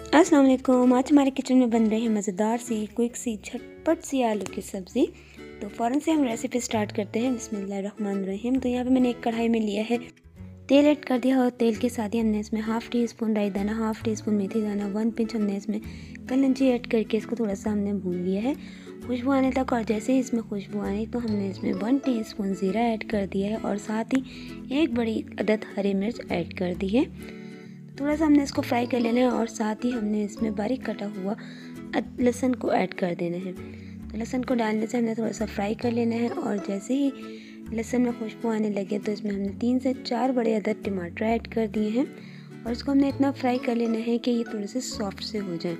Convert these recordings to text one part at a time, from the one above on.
अस्सलाम वालेकुम। आज हमारे किचन में बन रहे हैं मज़ेदार सी क्विक सी झटपट सी आलू की सब्ज़ी। तो फ़ौरन से हम रेसिपी स्टार्ट करते हैं। बिस्मिल्लाहिर्रहमानिर्रहीम। तो यहाँ पे मैंने एक कढ़ाई में लिया है, तेल ऐड कर दिया और तेल के साथ ही हमने इसमें हाफ़ टी स्पून राई दाना, हाफ़ टी स्पून मेथी दाना, 1 पिंच हमने इसमें कलौंजी ऐड करके इसको थोड़ा सा हमने भून लिया है खुशबू आने तक। और जैसे ही इसमें खुशबू आई तो हमने इसमें 1 टीस्पून ज़ीरा ऐड कर दिया है और साथ ही एक बड़ी अदद हरी मिर्च ऐड कर दी है। थोड़ा सा हमने इसको फ्राई कर लेना है और साथ ही हमने इसमें बारीक कटा हुआ लहसुन को ऐड कर देना है। तो लहसुन को डालने से हमने थोड़ा सा फ्राई कर लेना है और जैसे ही लहसुन में खुशबू आने लगे तो इसमें हमने 3 से 4 बड़े अदद टमाटर ऐड कर दिए हैं और इसको हमने इतना फ्राई कर लेना है कि ये थोड़े से सॉफ्ट से हो जाए।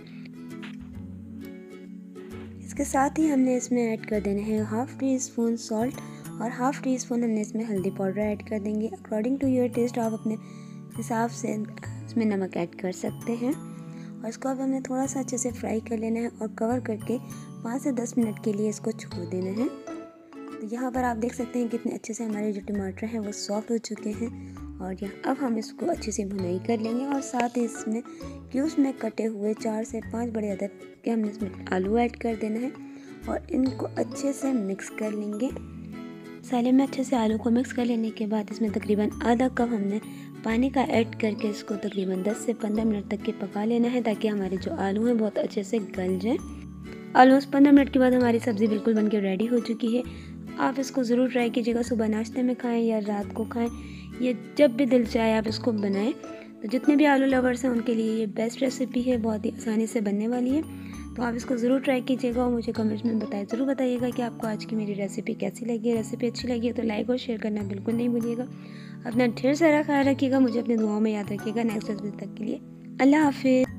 इसके साथ ही हमने इसमें ऐड कर देना है हाफ़ टी स्पून सॉल्ट और हाफ़ टी स्पून हमने इसमें हल्दी पाउडर ऐड कर देंगे। अकॉर्डिंग टू योर टेस्ट आप अपने हिसाब से इसमें नमक ऐड कर सकते हैं और इसको अब हमें थोड़ा सा अच्छे से फ्राई कर लेना है और कवर करके 5 से 10 मिनट के लिए इसको छोड़ देना है। तो यहाँ पर आप देख सकते हैं कितने अच्छे से हमारे जो टमाटर हैं वो सॉफ्ट हो चुके हैं और यहाँ अब हम इसको अच्छे से भुनाई कर लेंगे और साथ ही इसमें क्यूब्स में कटे हुए 4 से 5 बड़े अदद के हमने इसमें आलू ऐड कर देना है और इनको अच्छे से मिक्स कर लेंगे। मसाले में अच्छे से आलू को मिक्स कर लेने के बाद इसमें तकरीबन आधा कप हमने पानी का ऐड करके इसको तकरीबन 10 से 15 मिनट तक के पका लेना है ताकि हमारे जो आलू हैं बहुत अच्छे से गल जाएं। ऑलमोस्ट 15 मिनट के बाद हमारी सब्ज़ी बिल्कुल बनके रेडी हो चुकी है। आप इसको ज़रूर ट्राई कीजिएगा, सुबह नाश्ते में खाएं या रात को खाएं, ये जब भी दिल चाहे आप इसको बनाएं। तो जितने भी आलू लवर्स हैं उनके लिए ये बेस्ट रेसिपी है, बहुत ही आसानी से बनने वाली है। तो आप इसको ज़रूर ट्राई कीजिएगा और मुझे कमेंट्स में ज़रूर बताइएगा कि आपको आज की मेरी रेसिपी कैसी लगी है। रेसिपी अच्छी लगी है तो लाइक और शेयर करना बिल्कुल नहीं भूलिएगा। अपना ढेर सारा ख्याल रखिएगा, मुझे अपनी दुआओं में याद रखिएगा। नेक्स्ट रेसिपी तक के लिए अल्लाह हाफिज़।